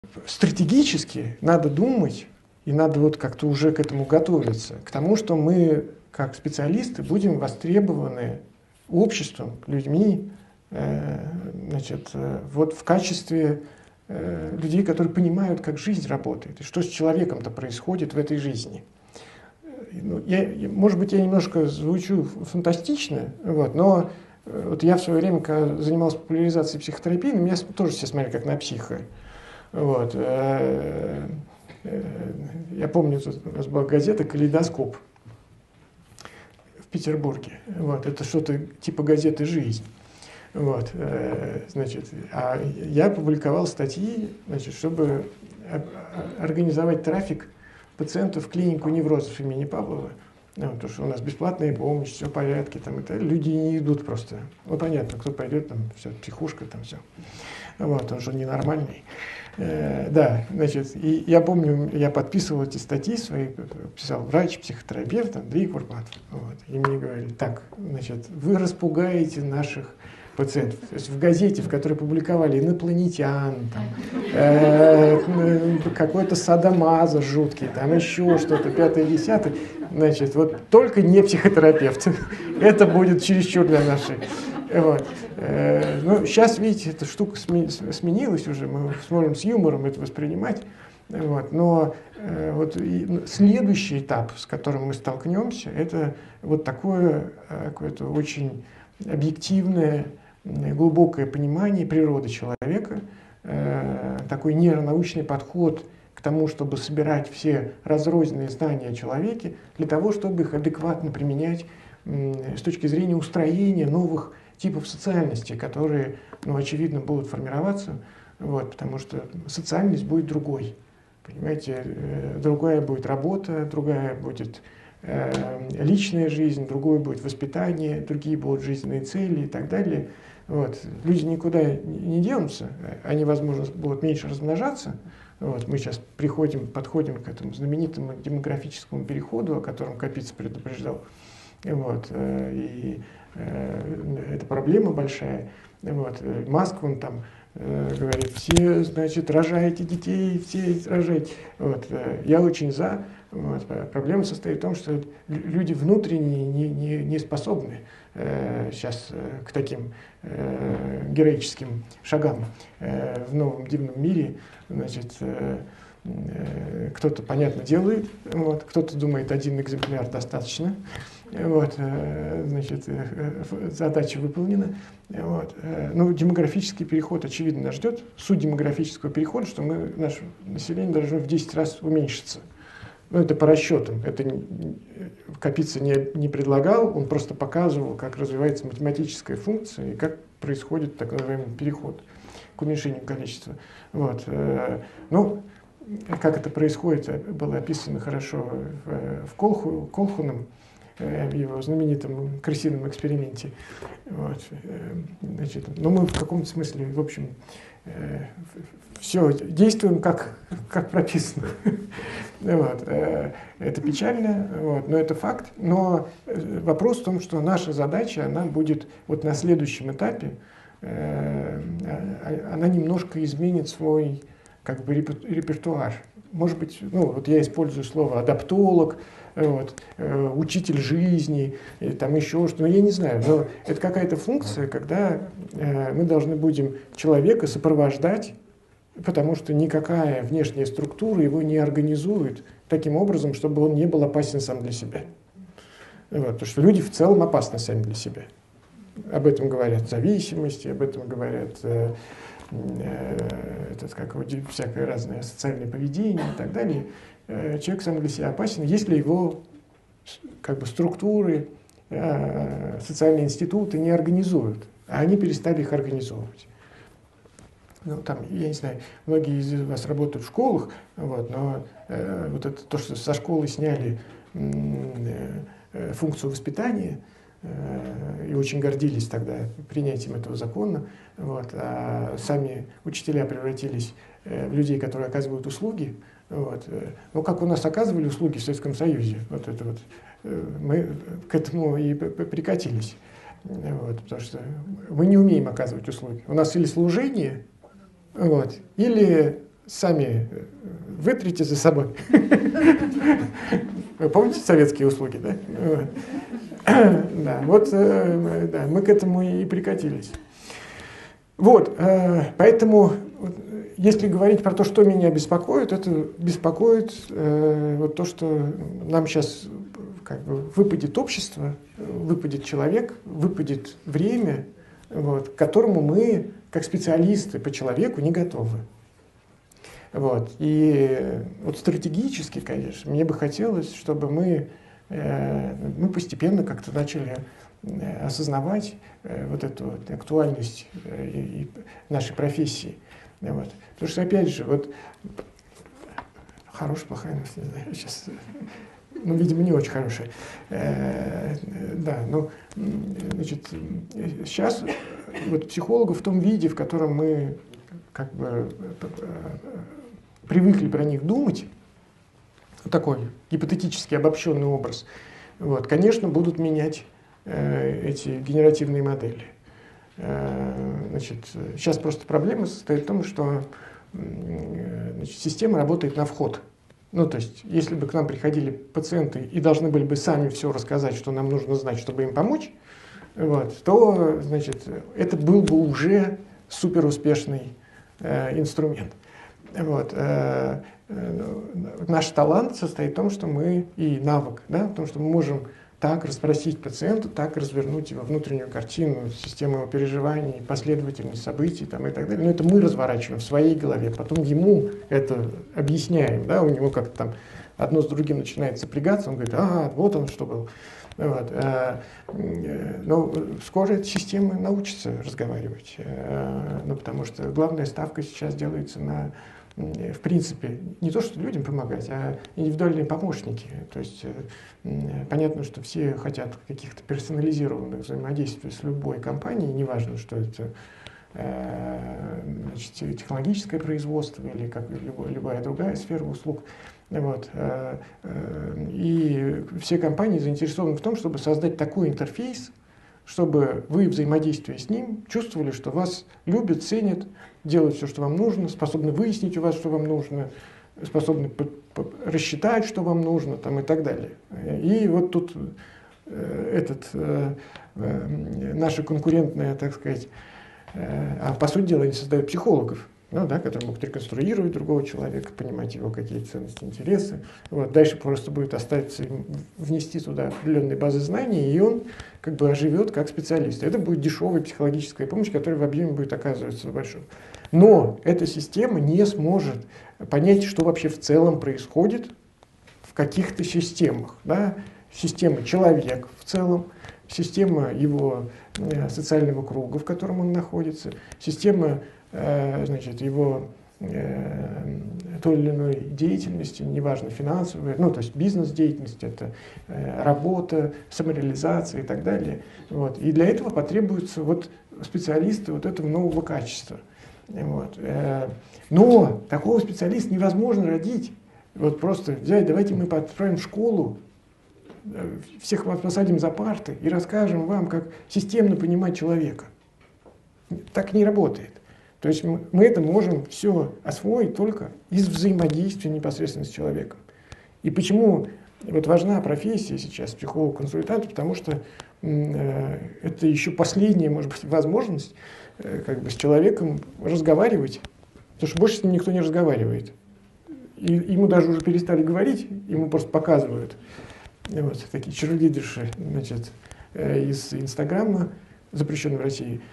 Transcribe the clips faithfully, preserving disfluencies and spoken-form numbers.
стратегически надо думать, и надо вот как-то уже к этому готовиться, к тому, что мы, как специалисты, будем востребованы обществом, людьми, э, значит, э, вот в качестве э, людей, которые понимают, как жизнь работает, и что с человеком-то происходит в этой жизни. Ну, я, может быть, я немножко звучу фантастично, вот, но вот я в свое время, когда занимался популяризацией психотерапии, на меня тоже все смотрели как на психа. Вот. Я помню, у нас была газета «Калейдоскоп» в Петербурге. Вот. Это что-то типа газеты «Жизнь». Вот. Значит, а я публиковал статьи, значит, чтобы организовать трафик пациентов в клинику неврозов имени Павлова. Ну, потому что у нас бесплатная помощь, все в порядке, там, это, люди не идут просто. Ну, понятно, кто пойдет, там, все, психушка, там, все. Вот, он же ненормальный. Э, да, значит, и я помню, я подписывал эти статьи свои, писал врач, психотерапевт, Андрей Курпатов. Вот, и мне говорили, так, значит, вы распугаете наших пациентов. То есть в газете, в которой публиковали инопланетян, там, э, какой-то садомазо жуткий, там еще что-то, пятое, десятое, значит, вот только не психотерапевт. Это будет чересчур для нашей. Вот. Э, ну, сейчас, видите, эта штука сменилась уже, мы сможем с юмором это воспринимать. Вот. Но э, вот и следующий этап, с которым мы столкнемся, это вот такое какое-то очень объективное, глубокое понимание природы человека, э, такой нейронаучный подход к тому, чтобы собирать все разрозненные знания о человеке, для того, чтобы их адекватно применять э, с точки зрения устроения новых типов социальности, которые, ну, очевидно, будут формироваться, вот, потому что социальность будет другой. Понимаете, э, другая будет работа, другая будет э, личная жизнь, другое будет воспитание, другие будут жизненные цели и так далее. Вот. Люди никуда не денутся, они, возможно, будут меньше размножаться. Вот. Мы сейчас приходим, подходим к этому знаменитому демографическому переходу, о котором Капица предупреждал. Вот. И это проблема большая. Вот. Маск, он там говорит, все, значит, рожаете детей, все рожаете. Вот. Я очень за. Вот. Проблема состоит в том, что люди внутренне не, не, не способны э, сейчас э, к таким э, героическим шагам э, в новом дивном мире. Значит, э, э, кто-то, понятно, делает, вот, кто-то думает, один экземпляр достаточно. Вот, э, значит, э, задача выполнена. Вот. Э, ну, демографический переход, очевидно, нас ждет. Суть демографического перехода, что мы, наше население должно в десять раз уменьшиться. Ну, это по расчетам. Это Капица не, не предлагал, он просто показывал, как развивается математическая функция и как происходит так называемый переход к уменьшению количества. Вот. Ну, как это происходит, было описано хорошо в, в Колху, Колхуном, в его знаменитом крысином эксперименте. Вот. Значит, но мы в каком-то смысле, в общем, все действуем как, как прописано. Вот. Это печально, вот, но это факт. Но вопрос в том, что наша задача, она будет вот на следующем этапе, она немножко изменит свой как бы репертуар. Может быть, ну вот я использую слово адаптолог, вот, учитель жизни, и там еще что-то, ну я не знаю, но это какая-то функция, когда мы должны будем человека сопровождать, потому что никакая внешняя структура его не организует таким образом, чтобы он не был опасен сам для себя. Вот, потому что люди в целом опасны сами для себя. Об этом говорят зависимости, об этом говорят э, э, этот, как, всякое разное социальное поведение и так далее. Э, человек сам для себя опасен, если его как бы, структуры, э, социальные институты не организуют, а они перестали их организовывать. Ну, там, я не знаю, многие из вас работают в школах, вот, но э, вот это то, что со школы сняли э, функцию воспитания, э, и очень гордились тогда принятием этого закона, вот, а сами учителя превратились э, в людей, которые оказывают услуги. Вот. Ну, как у нас оказывали услуги в Советском Союзе, вот это вот, э, мы к этому и прикатились. Вот, потому что мы не умеем оказывать услуги. У нас или служение, вот, или сами вытрите за собой. Вы помните советские услуги, да? Да, вот да, мы к этому и прикатились. Вот, поэтому, если говорить про то, что меня беспокоит, это беспокоит вот то, что нам сейчас как бы выпадет общество, выпадет человек, выпадет время, вот, к которому мы, как специалисты по человеку, не готовы. Вот. И вот стратегически, конечно, мне бы хотелось, чтобы мы, э, мы постепенно как-то начали э, осознавать э, вот эту вот актуальность э, и, и нашей профессии. Вот. Потому что, опять же, вот хорошая, плохая новость, не знаю, сейчас, ну, видимо, не очень хорошая. Э, да, ну, значит, сейчас вот психологов в том виде, в котором мы как бы привыкли про них думать, такой гипотетически обобщенный образ, вот, конечно, будут менять э, эти генеративные модели. Э, значит, сейчас просто проблема состоит в том, что э, значит, система работает на вход. Ну, то есть, если бы к нам приходили пациенты и должны были бы сами все рассказать, что нам нужно знать, чтобы им помочь, вот, то, значит, это был бы уже суперуспешный э, инструмент. Вот. Э, э, наш талант состоит в том, что мы, и навык, да, в том, что мы можем так расспросить пациента, так развернуть его внутреннюю картину, систему его переживаний, последовательность событий там, и так далее. Но это мы разворачиваем в своей голове, потом ему это объясняем, да, у него как-то там одно с другим начинает сопрягаться, он говорит, ага, вот он что был. Вот. Но скоро эта система научится разговаривать, ну, потому что главная ставка сейчас делается на, в принципе, не то, что людям помогать, а индивидуальные помощники. То есть понятно, что все хотят каких-то персонализированных взаимодействий с любой компанией, неважно, что это значит, технологическое производство или как любая, любая другая сфера услуг. Вот. И все компании заинтересованы в том, чтобы создать такой интерфейс, чтобы вы, взаимодействуя с ним, чувствовали, что вас любят, ценят, делают все, что вам нужно, способны выяснить у вас, что вам нужно, способны рассчитать, что вам нужно, там, и так далее. И вот тут этот, наша конкурентная, так сказать, а по сути дела они создают психологов, ну, да, которые могут реконструировать другого человека, понимать его какие-то ценности, интересы. Вот. Дальше просто будет остаться внести туда определенные базы знаний, и он как бы оживет как специалист. Это будет дешевая психологическая помощь, которая в объеме будет оказываться большой. Но эта система не сможет понять, что вообще в целом происходит в каких-то системах. Да? Система человек в целом, система его э, социального круга, в котором он находится, система значит, его э, той или иной деятельности, неважно, финансовая, ну, то есть бизнес-деятельность, это э, работа, самореализация и так далее. Вот. И для этого потребуются вот специалисты вот этого нового качества. Вот. Э, но такого специалиста невозможно родить. Вот просто взять, давайте мы отправим в школу, всех вас посадим за парты и расскажем вам, как системно понимать человека. Так не работает. То есть мы, мы это можем все освоить только из взаимодействия непосредственно с человеком. И почему вот важна профессия сейчас психолог-консультант, потому что э, это еще последняя, может быть, возможность э, как бы с человеком разговаривать, потому что больше с ним никто не разговаривает. И ему даже уже перестали говорить, ему просто показывают. Вот, такие черлидерши, значит, э, из Инстаграма, запрещенной в России,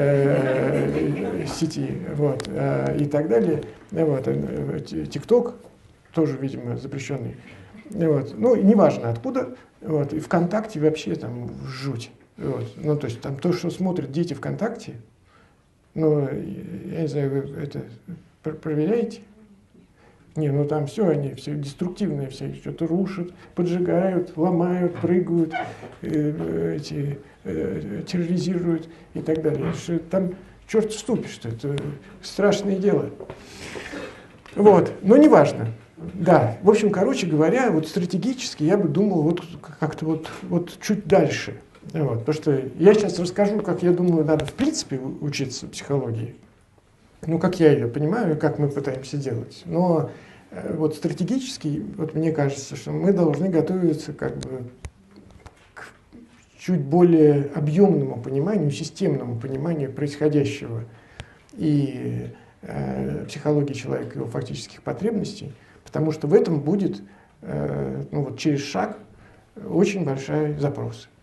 э, сети, вот, э, и так далее. Вот, э, ТикТок тоже, видимо, запрещенный. Вот, ну, неважно откуда. Вот, и ВКонтакте вообще там жуть. Вот, ну, то есть там то, что смотрят дети ВКонтакте, ну, я не знаю, вы это проверяете? Не, ну там все, они все деструктивные, все что-то рушат, поджигают, ломают, прыгают, э, эти, э, терроризируют и так далее. Что там черт вступит, что это страшное дело. Вот, но неважно. Да, в общем, короче говоря, вот стратегически я бы думал вот как-то вот, вот чуть дальше. Вот, потому что я сейчас расскажу, как я думаю, надо в принципе учиться психологии. ну, как я ее понимаю, как мы пытаемся делать. Но э, вот стратегически, вот мне кажется, что мы должны готовиться как бы к чуть более объемному пониманию, системному пониманию происходящего и э, психологии человека, его фактических потребностей, потому что в этом будет э, ну, вот через шаг очень большой запрос.